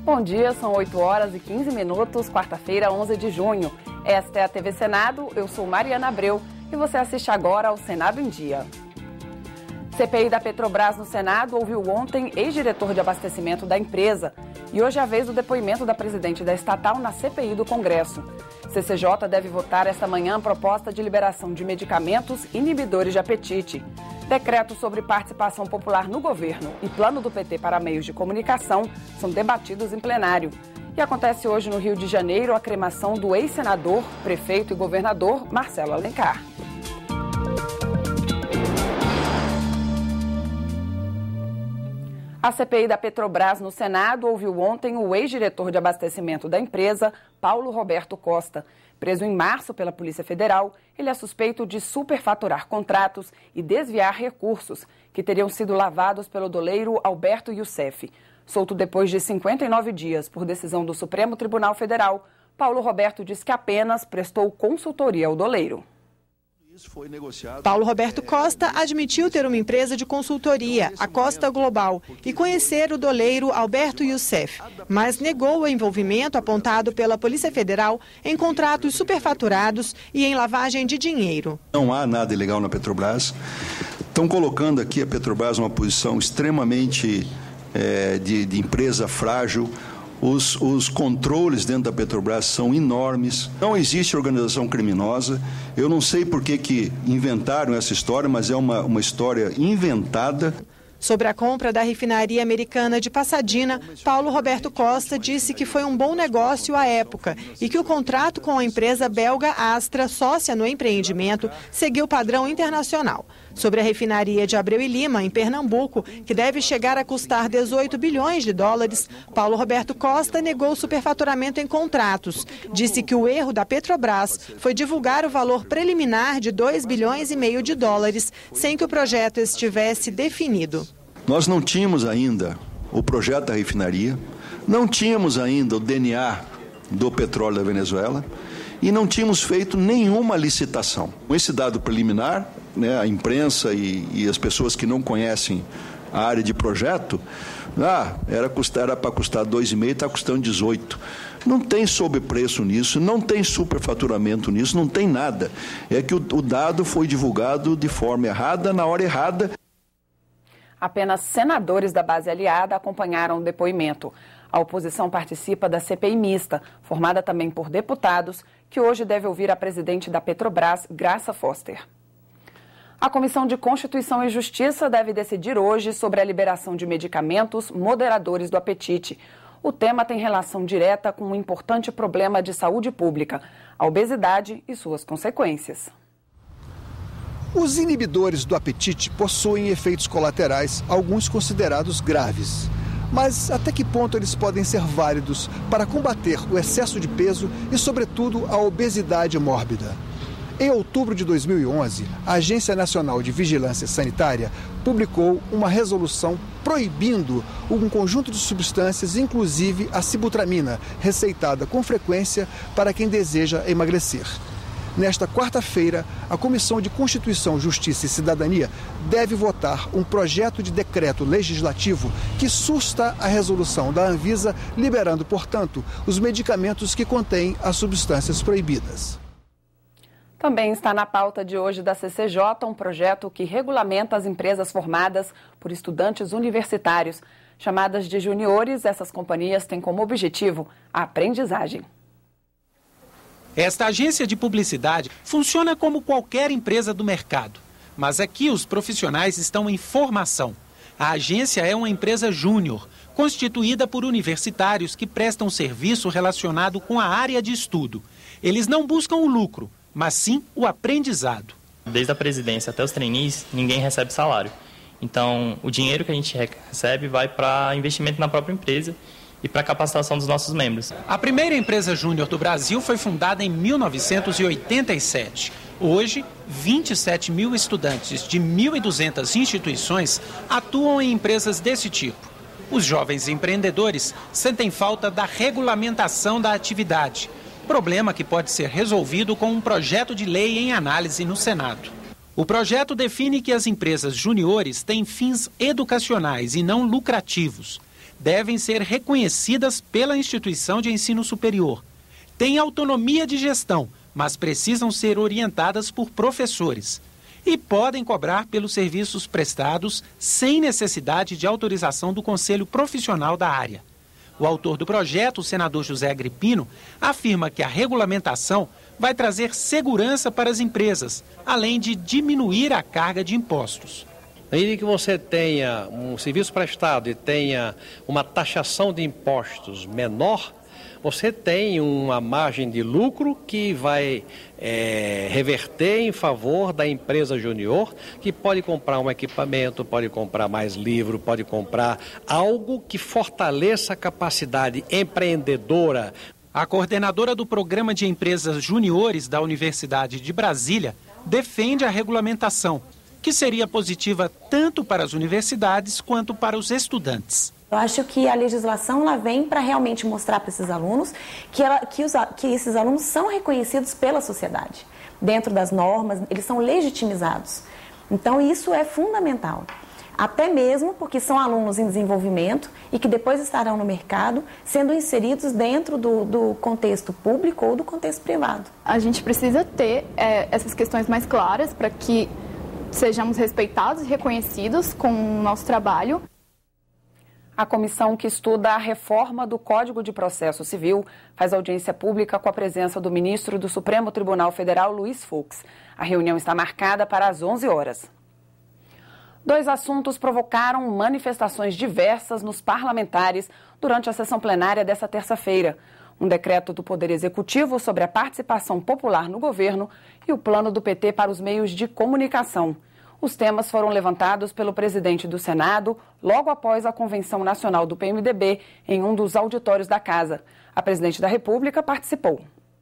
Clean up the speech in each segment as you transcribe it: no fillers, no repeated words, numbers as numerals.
Bom dia, são 8 horas e 15 minutos, quarta-feira, 11 de junho. Esta é a TV Senado, eu sou Mariana Abreu e você assiste agora ao Senado em Dia. CPI da Petrobras no Senado ouviu ontem ex-diretor de abastecimento da empresa. E hoje é a vez do depoimento da presidente da estatal na CPI do Congresso. CCJ deve votar esta manhã a proposta de liberação de medicamentos inibidores de apetite. Decreto sobre participação popular no governo e plano do PT para meios de comunicação são debatidos em plenário. E acontece hoje no Rio de Janeiro a cremação do ex-senador, prefeito e governador Marcelo Alencar. A CPI da Petrobras no Senado ouviu ontem o ex-diretor de abastecimento da empresa, Paulo Roberto Costa. Preso em março pela Polícia Federal, ele é suspeito de superfaturar contratos e desviar recursos que teriam sido lavados pelo doleiro Alberto Youssef. Solto depois de 59 dias por decisão do Supremo Tribunal Federal, Paulo Roberto diz que apenas prestou consultoria ao doleiro. Paulo Roberto Costa admitiu ter uma empresa de consultoria, a Costa Global, e conhecer o doleiro Alberto Youssef, mas negou o envolvimento apontado pela Polícia Federal em contratos superfaturados e em lavagem de dinheiro. Não há nada ilegal na Petrobras. Estão colocando aqui a Petrobras numa posição extremamente de empresa frágil. Os controles dentro da Petrobras são enormes, não existe organização criminosa. Eu não sei por que inventaram essa história, mas é uma história inventada. Sobre a compra da refinaria americana de Pasadena, Paulo Roberto Costa disse que foi um bom negócio à época e que o contrato com a empresa belga Astra, sócia no empreendimento, seguiu padrão internacional. Sobre a refinaria de Abreu e Lima, em Pernambuco, que deve chegar a custar 18 bilhões de dólares, Paulo Roberto Costa negou o superfaturamento em contratos. Disse que o erro da Petrobras foi divulgar o valor preliminar de 2 bilhões e meio de dólares sem que o projeto estivesse definido. Nós não tínhamos ainda o projeto da refinaria, não tínhamos ainda o DNA do petróleo da Venezuela e não tínhamos feito nenhuma licitação. Com esse dado preliminar, a imprensa e as pessoas que não conhecem a área de projeto, era para custar 2,5, está custando 18. Não tem sobrepreço nisso, não tem superfaturamento nisso, não tem nada. É que o dado foi divulgado de forma errada, na hora errada. Apenas senadores da base aliada acompanharam o depoimento. A oposição participa da CPI mista, formada também por deputados, que hoje deve ouvir a presidente da Petrobras, Graça Foster. A Comissão de Constituição e Justiça deve decidir hoje sobre a liberação de medicamentos moderadores do apetite. O tema tem relação direta com um importante problema de saúde pública, a obesidade e suas consequências. Os inibidores do apetite possuem efeitos colaterais, alguns considerados graves. Mas até que ponto eles podem ser válidos para combater o excesso de peso e, sobretudo, a obesidade mórbida? Em outubro de 2011, a Agência Nacional de Vigilância Sanitária publicou uma resolução proibindo um conjunto de substâncias, inclusive a sibutramina, receitada com frequência para quem deseja emagrecer. Nesta quarta-feira, a Comissão de Constituição, Justiça e Cidadania deve votar um projeto de decreto legislativo que susta a resolução da Anvisa, liberando, portanto, os medicamentos que contêm as substâncias proibidas. Também está na pauta de hoje da CCJ um projeto que regulamenta as empresas formadas por estudantes universitários. Chamadas de juniores, essas companhias têm como objetivo a aprendizagem. Esta agência de publicidade funciona como qualquer empresa do mercado, mas aqui os profissionais estão em formação. A agência é uma empresa júnior, constituída por universitários que prestam serviço relacionado com a área de estudo. Eles não buscam o lucro, mas sim o aprendizado. Desde a presidência até os trainees, ninguém recebe salário. Então, o dinheiro que a gente recebe vai para investimento na própria empresa e para a capacitação dos nossos membros. A primeira empresa júnior do Brasil foi fundada em 1987. Hoje, 27 mil estudantes de 1.200 instituições atuam em empresas desse tipo. Os jovens empreendedores sentem falta da regulamentação da atividade, problema que pode ser resolvido com um projeto de lei em análise no Senado. O projeto define que as empresas juniores têm fins educacionais e não lucrativos. devem ser reconhecidas pela instituição de ensino superior. Têm autonomia de gestão, mas precisam ser orientadas por professores. E podem cobrar pelos serviços prestados sem necessidade de autorização do Conselho Profissional da área. O autor do projeto, o senador José Agripino, afirma que a regulamentação vai trazer segurança para as empresas, além de diminuir a carga de impostos. Na medida que você tenha um serviço prestado e tenha uma taxação de impostos menor, você tem uma margem de lucro que vai reverter em favor da empresa júnior, que pode comprar um equipamento, pode comprar mais livro, pode comprar algo que fortaleça a capacidade empreendedora. A coordenadora do Programa de Empresas Juniores da Universidade de Brasília defende a regulamentação, que seria positiva tanto para as universidades quanto para os estudantes. Eu acho que a legislação ela vem para realmente mostrar para esses alunos que esses alunos são reconhecidos pela sociedade. Dentro das normas, eles são legitimizados. Então, isso é fundamental. Até mesmo porque são alunos em desenvolvimento e que depois estarão no mercado sendo inseridos dentro do contexto público ou do contexto privado. A gente precisa ter essas questões mais claras para que sejamos respeitados e reconhecidos com o nosso trabalho. A comissão que estuda a reforma do Código de Processo Civil faz audiência pública com a presença do ministro do Supremo Tribunal Federal, Luiz Fux. A reunião está marcada para as 11 horas. 2 assuntos provocaram manifestações diversas nos parlamentares durante a sessão plenária desta terça-feira. Um decreto do Poder Executivo sobre a participação popular no governo e o plano do PT para os meios de comunicação. Os temas foram levantados pelo presidente do Senado logo após a convenção nacional do PMDB em um dos auditórios da casa. A presidente da República participou.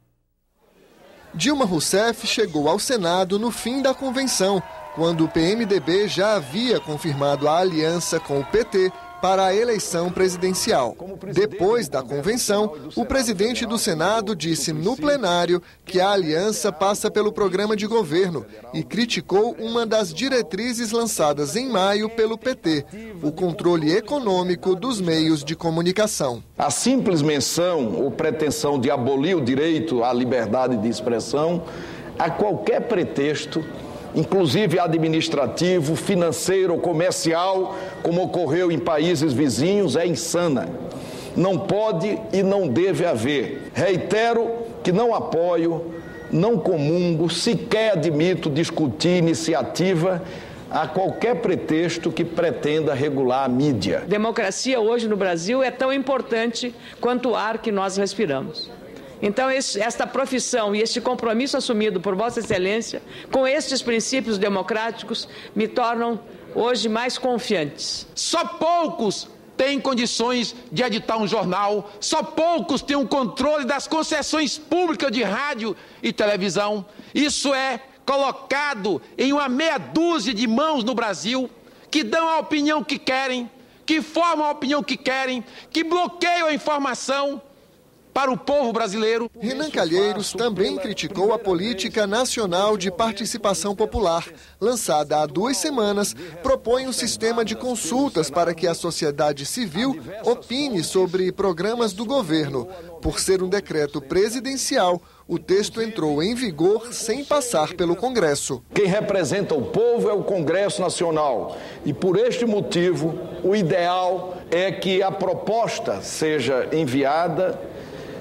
Dilma Rousseff chegou ao Senado no fim da convenção, quando o PMDB já havia confirmado a aliança com o PT para a eleição presidencial. Depois da convenção, o presidente do Senado disse no plenário que a aliança passa pelo programa de governo e criticou uma das diretrizes lançadas em maio pelo PT, o controle econômico dos meios de comunicação. A simples menção ou pretensão de abolir o direito à liberdade de expressão a qualquer pretexto, inclusive administrativo, financeiro ou comercial, como ocorreu em países vizinhos, é insana. Não pode e não deve haver. Reitero que não apoio, não comungo, sequer admito discutir iniciativa a qualquer pretexto que pretenda regular a mídia. Democracia hoje no Brasil é tão importante quanto o ar que nós respiramos. Então, esta profissão e este compromisso assumido por Vossa Excelência com estes princípios democráticos me tornam hoje mais confiantes. Só poucos têm condições de editar um jornal, só poucos têm o controle das concessões públicas de rádio e televisão. Isso é colocado em uma meia dúzia de mãos no Brasil que dão a opinião que querem, que formam a opinião que querem, que bloqueiam a informação para o povo brasileiro. Renan Calheiros também criticou a Política Nacional de Participação Popular. Lançada há 2 semanas, propõe um sistema de consultas para que a sociedade civil opine sobre programas do governo. Por ser um decreto presidencial, o texto entrou em vigor sem passar pelo Congresso. Quem representa o povo é o Congresso Nacional e, por este motivo, o ideal é que a proposta seja enviada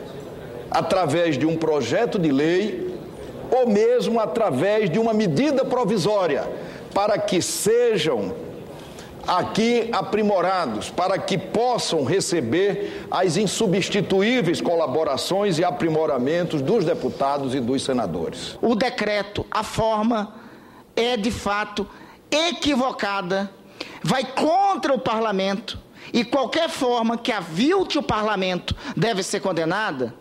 através de um projeto de lei ou mesmo através de uma medida provisória, para que sejam aqui aprimorados, para que possam receber as insubstituíveis colaborações e aprimoramentos dos deputados e dos senadores. O decreto, a forma é de fato equivocada, vai contra o parlamento e qualquer forma que avilte o parlamento deve ser condenada.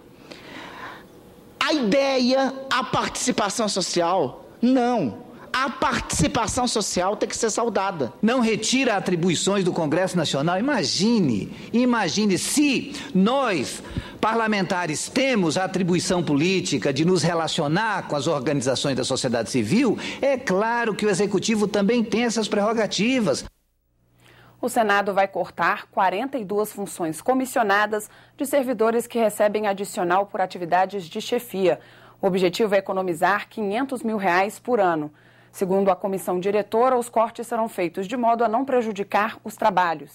A ideia, a participação social, não. A participação social tem que ser saudada. Não retira atribuições do Congresso Nacional. Imagine se nós, parlamentares, temos a atribuição política de nos relacionar com as organizações da sociedade civil, é claro que o Executivo também tem essas prerrogativas. O Senado vai cortar 42 funções comissionadas de servidores que recebem adicional por atividades de chefia. O objetivo é economizar R$500 mil por ano. Segundo a comissão diretora, os cortes serão feitos de modo a não prejudicar os trabalhos.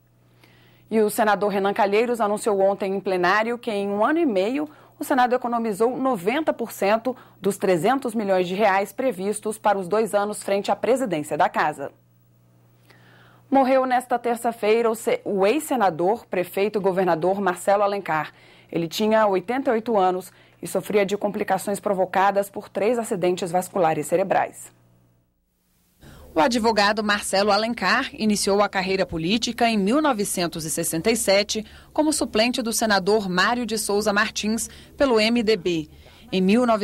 E o senador Renan Calheiros anunciou ontem em plenário que em 1 ano e meio o Senado economizou 90% dos R$300 milhões previstos para os 2 anos frente à presidência da Casa. Morreu nesta terça-feira o ex-senador, prefeito e governador Marcelo Alencar. Ele tinha 88 anos e sofria de complicações provocadas por 3 acidentes vasculares cerebrais. O advogado Marcelo Alencar iniciou a carreira política em 1967 como suplente do senador Mário de Souza Martins pelo MDB. Em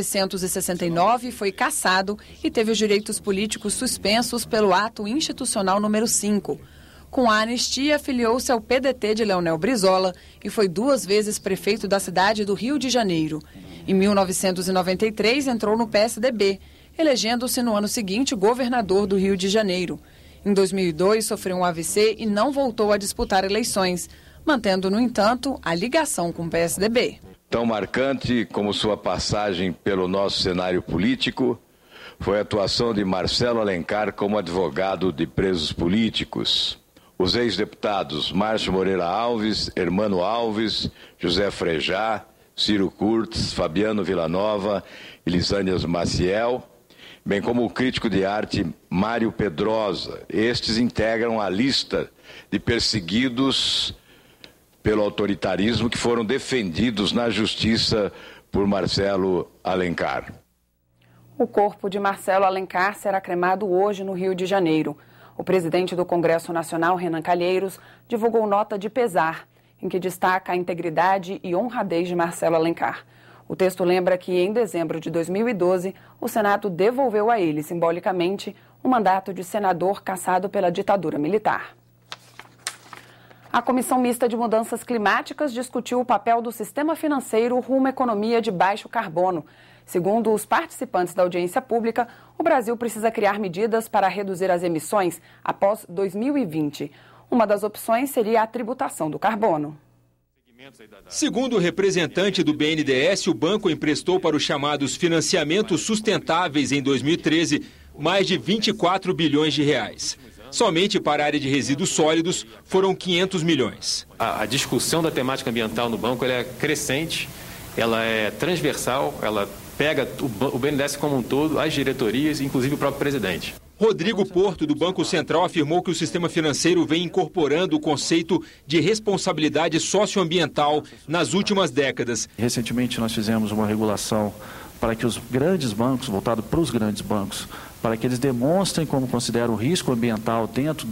1969, foi cassado e teve os direitos políticos suspensos pelo Ato Institucional número 5. Com a anistia, filiou-se ao PDT de Leonel Brizola e foi 2 vezes prefeito da cidade do Rio de Janeiro. Em 1993, entrou no PSDB, elegendo-se no ano seguinte governador do Rio de Janeiro. Em 2002, sofreu um AVC e não voltou a disputar eleições, mantendo, no entanto, a ligação com o PSDB. Tão marcante como sua passagem pelo nosso cenário político foi a atuação de Marcelo Alencar como advogado de presos políticos. Os ex-deputados Márcio Moreira Alves, Hermano Alves, José Frejá, Ciro Kurtz, Fabiano Villanova e Lisânias Maciel, bem como o crítico de arte Mário Pedrosa. Estes integram a lista de perseguidos pelo autoritarismo que foram defendidos na justiça por Marcelo Alencar. O corpo de Marcelo Alencar será cremado hoje no Rio de Janeiro. O presidente do Congresso Nacional, Renan Calheiros, divulgou nota de pesar, em que destaca a integridade e honradez de Marcelo Alencar. O texto lembra que, em dezembro de 2012, o Senado devolveu a ele, simbolicamente, o mandato de senador cassado pela ditadura militar. A Comissão Mista de Mudanças Climáticas discutiu o papel do sistema financeiro rumo à economia de baixo carbono. Segundo os participantes da audiência pública, o Brasil precisa criar medidas para reduzir as emissões após 2020. Uma das opções seria a tributação do carbono. Segundo o representante do BNDES, o banco emprestou para os chamados financiamentos sustentáveis em 2013 mais de 24 bilhões de reais. Somente para a área de resíduos sólidos foram 500 milhões. A discussão da temática ambiental no banco ela é crescente, ela é transversal, ela pega o BNDES como um todo, as diretorias, inclusive o próprio presidente. Rodrigo Porto, do Banco Central, afirmou que o sistema financeiro vem incorporando o conceito de responsabilidade socioambiental nas últimas décadas. Recentemente nós fizemos uma regulação para que os grandes bancos, voltado para os grandes bancos, para que eles demonstrem como consideram o risco ambiental dentro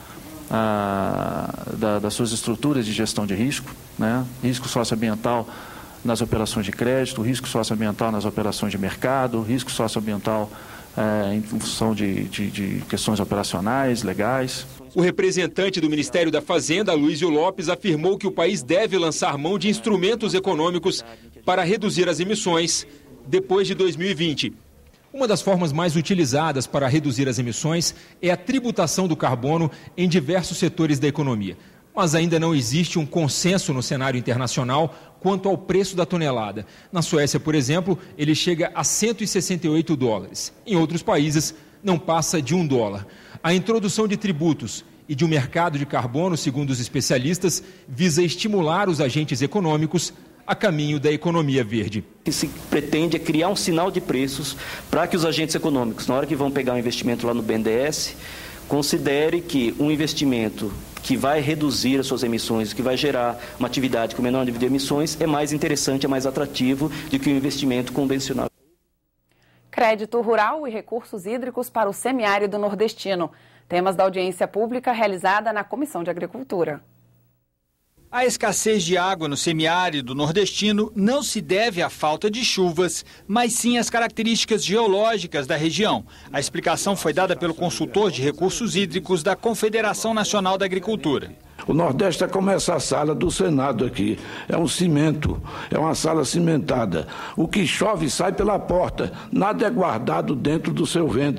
das suas estruturas de gestão de risco, né? Risco socioambiental nas operações de crédito, risco socioambiental nas operações de mercado, risco socioambiental em função de questões operacionais, legais. O representante do Ministério da Fazenda, Luísio Lopes, afirmou que o país deve lançar mão de instrumentos econômicos para reduzir as emissões depois de 2020. Uma das formas mais utilizadas para reduzir as emissões é a tributação do carbono em diversos setores da economia. Mas ainda não existe um consenso no cenário internacional quanto ao preço da tonelada. Na Suécia, por exemplo, ele chega a $168. Em outros países, não passa de $1. A introdução de tributos e de um mercado de carbono, segundo os especialistas, visa estimular os agentes econômicos a caminho da economia verde. O que se pretende é criar um sinal de preços para que os agentes econômicos, na hora que vão pegar um investimento lá no BNDES, considere que um investimento que vai reduzir as suas emissões, que vai gerar uma atividade com menor nível de emissões, é mais interessante, é mais atrativo do que um investimento convencional. Crédito rural e recursos hídricos para o semiárido nordestino. Temas da audiência pública realizada na Comissão de Agricultura. A escassez de água no semiárido nordestino não se deve à falta de chuvas, mas sim às características geológicas da região. A explicação foi dada pelo consultor de recursos hídricos da Confederação Nacional da Agricultura. O Nordeste é como essa sala do Senado aqui, é um cimento, é uma sala cimentada. O que chove sai pela porta, nada é guardado dentro do seu ventre.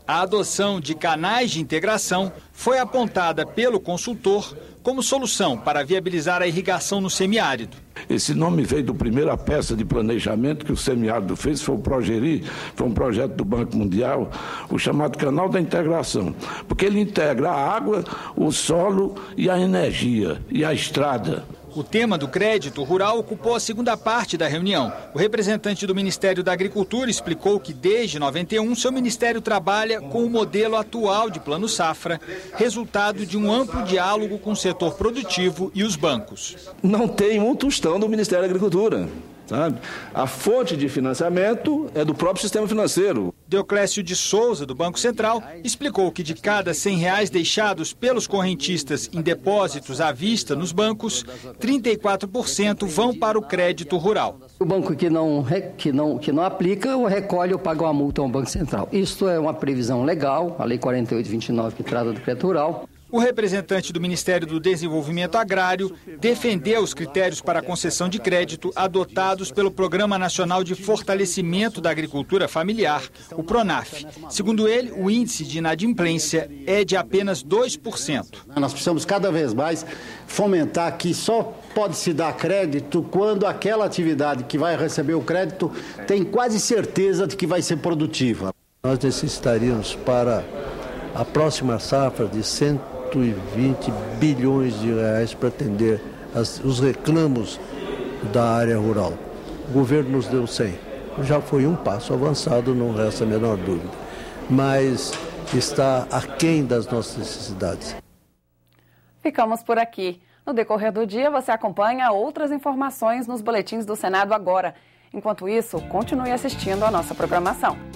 A adoção de canais de integração foi apontada pelo consultor como solução para viabilizar a irrigação no semiárido. Esse nome veio do primeira peça de planejamento que o semiárido fez, foi o Progeri, foi um projeto do Banco Mundial, o chamado Canal da Integração, porque ele integra a água, o solo e a energia e a estrada. O tema do crédito rural ocupou a segunda parte da reunião. O representante do Ministério da Agricultura explicou que desde 91 seu ministério trabalha com o modelo atual de Plano Safra, resultado de um amplo diálogo com o setor produtivo e os bancos. Não tem um tostão do Ministério da Agricultura, sabe? A fonte de financiamento é do próprio sistema financeiro. Deoclésio de Souza, do Banco Central, explicou que de cada R$100 deixados pelos correntistas em depósitos à vista nos bancos, 34% vão para o crédito rural. O banco que não aplica, ou recolhe ou paga uma multa ao Banco Central. Isto é uma previsão legal, a Lei 4829, que trata do crédito rural. O representante do Ministério do Desenvolvimento Agrário defendeu os critérios para a concessão de crédito adotados pelo Programa Nacional de Fortalecimento da Agricultura Familiar, o PRONAF. Segundo ele, o índice de inadimplência é de apenas 2%. Nós precisamos cada vez mais fomentar que só pode se dar crédito quando aquela atividade que vai receber o crédito tem quase certeza de que vai ser produtiva. Nós necessitaríamos para a próxima safra de 120 bilhões de reais para atender os reclamos da área rural. O governo nos deu 100. Já foi um passo avançado, não resta a menor dúvida. Mas está aquém das nossas necessidades. Ficamos por aqui. No decorrer do dia, você acompanha outras informações nos boletins do Senado agora. Enquanto isso, continue assistindo a nossa programação.